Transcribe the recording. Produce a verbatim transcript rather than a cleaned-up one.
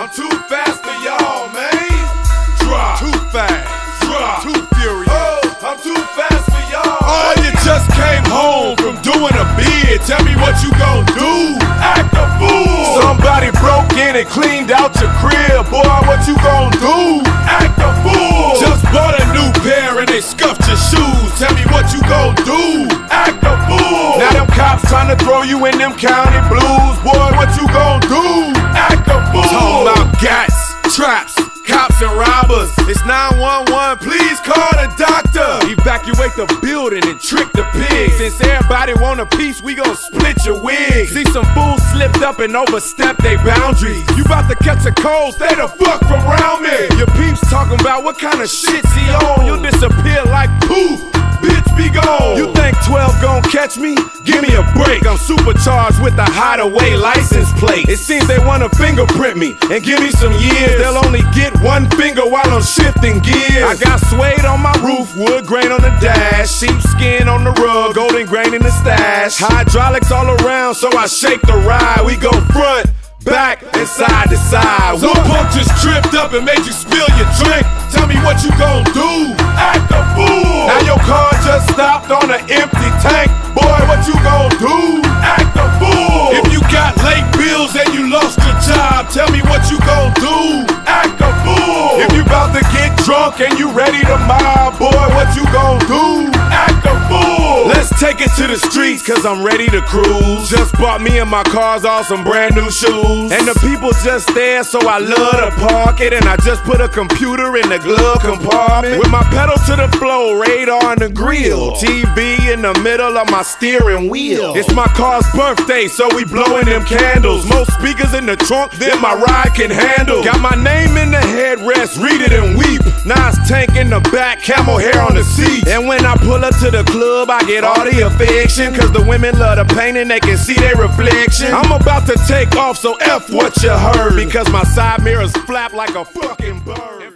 I'm too fast for y'all, man. Drop. Too fast. Drop. Too furious. Oh, I'm too fast for y'all. Oh, you just came home from doing a bid. Tell me what you gon' do. Act a fool. Somebody broke in and cleaned out your crib. Boy, what you gon' do? Act a fool. Just bought a new pair and they scuffed your shoes. Tell me what you gon' do. Act a fool. Now them cops tryna throw you in them county blues. Boy, what you gon' do? Act a fool. Talking about gats, traps, cops and robbers. It's nine one one, please call the doctor. Evacuate the building and trick the pigs. Since everybody want a piece, we gon' split your wig. See some fools slipped up and overstepped their boundaries. You bout to catch a cold, stay the fuck from around me. Your peeps talking about what kind of shit's he on. You'll disappear like poof, bitch be gone. You think twelve gon' catch me? Give me a break. I'm supercharged with a hideaway license plate. It seems they wanna fingerprint me and give me some years. They'll only get one finger while I'm shifting gears. I got suede on my roof, wood grain on the dash, sheepskin on the rug, golden grain in the stash. Hydraulics all around, so I shake the ride. We go front, back, and side to side. One pump just tripped up and made you spill your drink. Tell me what you gon' do. Act a fool. Now your car just stopped on an empty tank. Boy, what you gon' do? Act a fool. If you got late bills and you lost your job, tell me what you gon' do. Act a fool. If you bout to get drunk and you ready to mob, boy, what you gon' do? Act a fool. Let's take it to the streets, cause I'm ready to cruise. Just bought me and my cars all some brand new shoes. And the people just there, so I love to park it. And I just put a computer in the glove compartment. With my pedal to the floor, radar in the grill, T V in the middle of my steering wheel. It's my car's birthday, so we blowing them candles. Most speakers in the trunk than my ride can handle. Got my name in the headrest, read it and weep. Nas tank in the back, camel hair on the seat. And when I pull up to the club, I get all the affection, cause the women love the paint and they can see their reflection. I'm about to take off, so F what you heard, because my side mirrors flap like a fucking bird.